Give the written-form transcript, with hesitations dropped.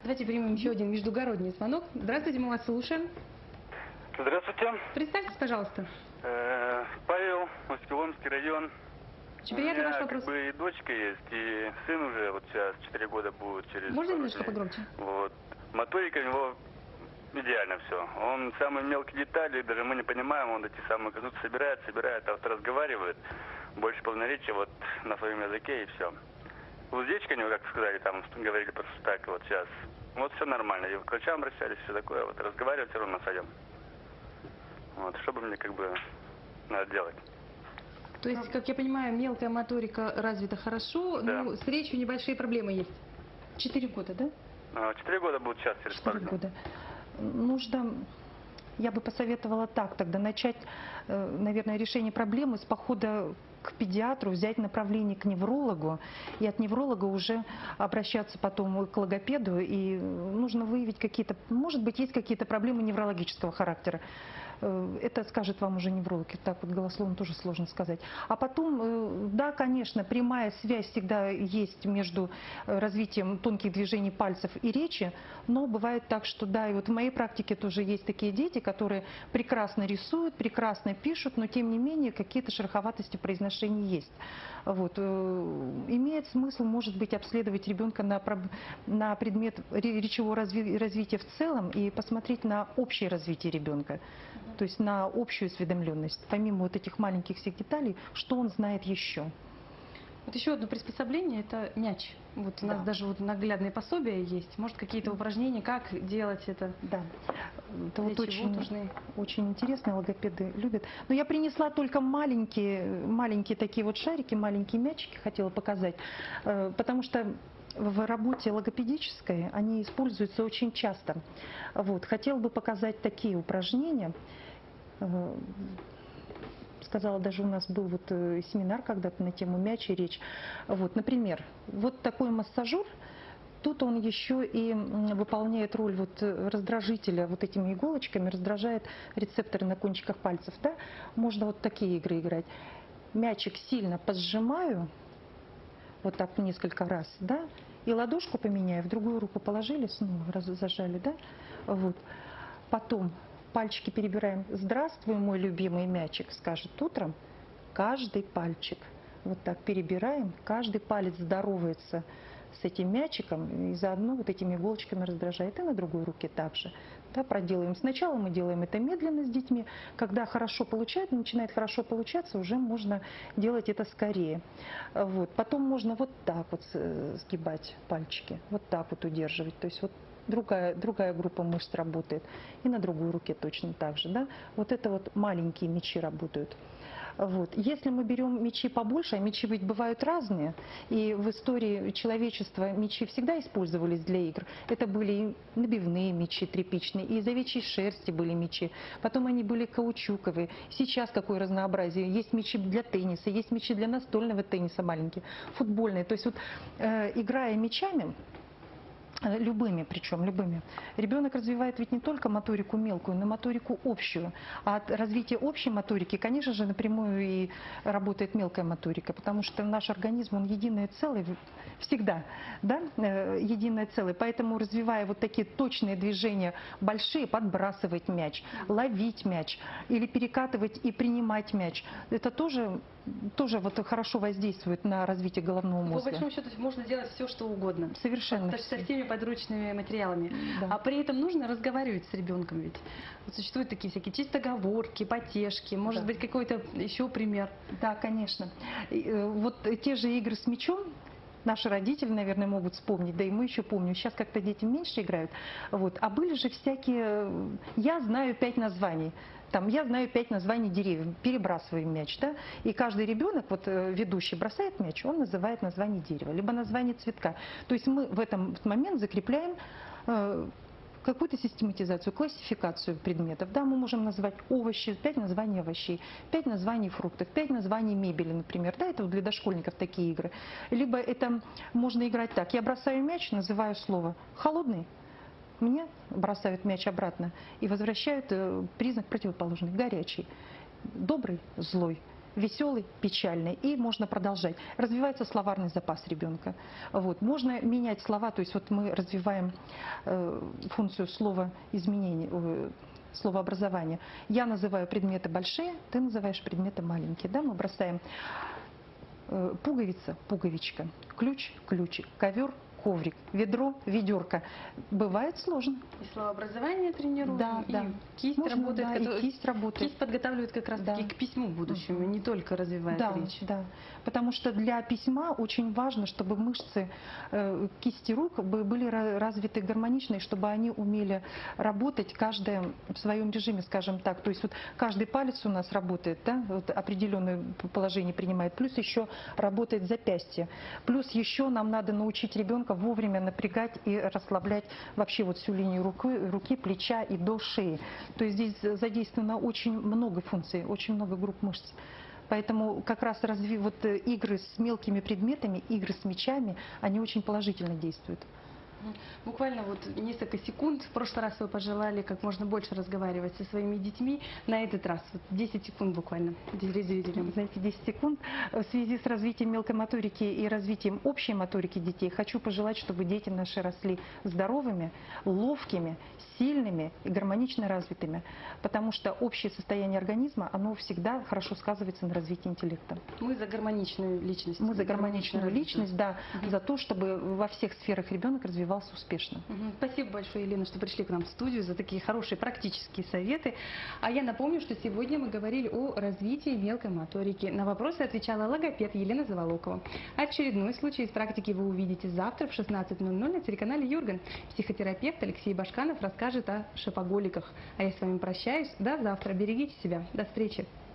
Давайте примем еще один междугородний звонок. Здравствуйте, мы вас слушаем. Здравствуйте. Представьтесь, пожалуйста. Павел, Усть-Иломский район. Очень приятно, ваш вопрос. У меня и дочка есть, и сын уже вот сейчас 4 года будет через Можно пару немножко дней. погромче? Вот. Моторика у него идеально все. Он самые мелкие детали, даже мы не понимаем, он эти самые казуты собирает, а вот разговаривает. Больше полноречия вот на своем языке и все. Уздечка у него, как сказали, там говорили просто так, вот сейчас. Вот все нормально. И к врачам обращались, все такое. Вот разговаривать все равно сойдем. Вот, чтобы мне как бы надо делать. То есть, как я понимаю, мелкая моторика развита хорошо, Да. но с речью небольшие проблемы есть. 4 года, да? 4 года будет сейчас, через 4 пару дней. года. Нужно, я бы посоветовала так тогда начать, наверное, решение проблемы с похода к педиатру, взять направление к неврологу, и от невролога уже обращаться потом к логопеду, и нужно выявить какие-то, может быть, есть какие-то проблемы неврологического характера. Это скажет вам уже невролог, так вот голословно тоже сложно сказать. А потом, да, конечно, прямая связь всегда есть между развитием тонких движений пальцев и речи, но бывает так, что да, и вот в моей практике тоже есть такие дети, которые прекрасно рисуют, прекрасно пишут, но тем не менее какие-то шероховатости в произношении есть. Вот. Имеет смысл, может быть, обследовать ребенка на предмет речевого развития в целом и посмотреть на общее развитие ребенка. То есть на общую осведомленность, помимо вот этих маленьких всех деталей, что он знает еще. Вот еще одно приспособление – это мяч. Вот у нас даже вот наглядные пособия есть. Может, какие-то упражнения, как делать это? Да, это вот чего нужны? очень интересно, логопеды любят. Но я принесла только маленькие такие вот шарики, маленькие мячики, хотела показать, потому что в работе логопедической они используются очень часто. Вот. Хотела бы показать такие упражнения. Сказала, даже у нас был вот семинар когда-то на тему мяч и речь. Вот, например, вот такой массажер, тут он еще и выполняет роль вот раздражителя, вот этими иголочками раздражает рецепторы на кончиках пальцев. Да? Можно вот такие игры играть. Мячик сильно поджимаю, вот так несколько раз, да, и ладошку поменяю, в другую руку положили, снова зажали, да, вот. Потом пальчики перебираем. Здравствуй, мой любимый мячик, скажет утром. Каждый пальчик. Вот так перебираем, каждый палец здоровается с этим мячиком и заодно вот этими иголочками раздражает. И на другой руке также. Да, проделаем. Сначала мы делаем это медленно с детьми. Когда хорошо получается, начинает хорошо получаться, уже можно делать это скорее. Вот. Потом можно вот так вот сгибать пальчики, вот так вот удерживать. То есть вот другая группа мышц работает. И на другой руке точно так же. Да? Вот это вот маленькие мячи работают. Вот. Если мы берем мячи побольше, а мячи ведь бывают разные, и в истории человечества мячи всегда использовались для игр. Это были и набивные мячи тряпичные, и из овечьей шерсти были мячи, потом они были каучуковые. Сейчас какое разнообразие. Есть мячи для тенниса, есть мячи для настольного тенниса маленькие, футбольные. То есть вот играя мячами, любыми, причем любыми. Ребенок развивает ведь не только моторику мелкую, но и моторику общую. А от развития общей моторики, конечно же, напрямую и работает мелкая моторика, потому что наш организм, он единое целое всегда, да, единое целое. Поэтому, развивая вот такие точные движения, большие, подбрасывать мяч, ловить мяч или перекатывать и принимать мяч, это тоже вот хорошо воздействует на развитие головного мозга. По большому счету можно делать все, что угодно. Совершенно. Со всеми подручными материалами. Да. А при этом нужно разговаривать с ребенком ведь. Вот существуют такие всякие чистоговорки, потешки, может быть какой-то еще пример. Да, конечно. Вот те же игры с мячом, наши родители, наверное, могут вспомнить, да и мы еще помним, сейчас как-то дети меньше играют. Вот. А были же всякие, я знаю 5 названий. Там, я знаю 5 названий деревьев, перебрасываем мяч, да, и каждый ребенок, вот ведущий бросает мяч, он называет название дерева, либо название цветка. То есть мы в этот момент закрепляем какую-то систематизацию, классификацию предметов. Да, мы можем назвать овощи, 5 названий овощей, 5 названий фруктов, 5 названий мебели, например. Да, это вот для дошкольников такие игры. Либо это можно играть так, я бросаю мяч, называю слово «холодный», мне бросают мяч обратно и возвращают признак противоположный, горячий, добрый, злой, веселый, печальный. И можно продолжать. Развивается словарный запас ребенка. Вот. Можно менять слова, то есть вот мы развиваем функцию слова изменения, словообразования. Я называю предметы большие, ты называешь предметы маленькие. Да? Мы бросаем пуговица, пуговичка, ключ, ключик, ковер, коврик, ведро, ведерко. Бывает сложно. И словообразование тренируем, Да, и да. кисть Можно, работает. да, и кисть работает. Кисть подготавливает как раз таки Да. к письму будущему, не только развивает Да, речь. да. Потому что для письма очень важно, чтобы мышцы кисти рук были развиты гармонично, и чтобы они умели работать каждая в своем режиме, скажем так. То есть вот каждый палец у нас работает, да, вот определенное положение принимает. Плюс еще работает запястье. Плюс еще нам надо научить ребенка вовремя напрягать и расслаблять вообще вот всю линию руки, плеча и до шеи. То есть здесь задействовано очень много функций, очень много групп мышц. Поэтому как раз вот игры с мелкими предметами, игры с мячами, они очень положительно действуют. Буквально вот несколько секунд. В прошлый раз вы пожелали как можно больше разговаривать со своими детьми. На этот раз вот 10 секунд буквально телезрителям. Знаете, 10 секунд. В связи с развитием мелкой моторики и развитием общей моторики детей хочу пожелать, чтобы дети наши росли здоровыми, ловкими, сильными и гармонично развитыми. Потому что общее состояние организма, оно всегда хорошо сказывается на развитии интеллекта. Мы за гармоничную личность. Мы за гармоничную развитую. личность, да, за то, чтобы во всех сферах ребенок развивался успешно. Спасибо большое, Елена, что пришли к нам в студию, за такие хорошие практические советы. А я напомню, что сегодня мы говорили о развитии мелкой моторики. На вопросы отвечала логопед Елена Заволокова. Очередной случай из практики вы увидите завтра в 16:00 на телеканале Юрган. Психотерапевт Алексей Башканов расскажет о шопоголиках. А я с вами прощаюсь. До завтра. Берегите себя. До встречи.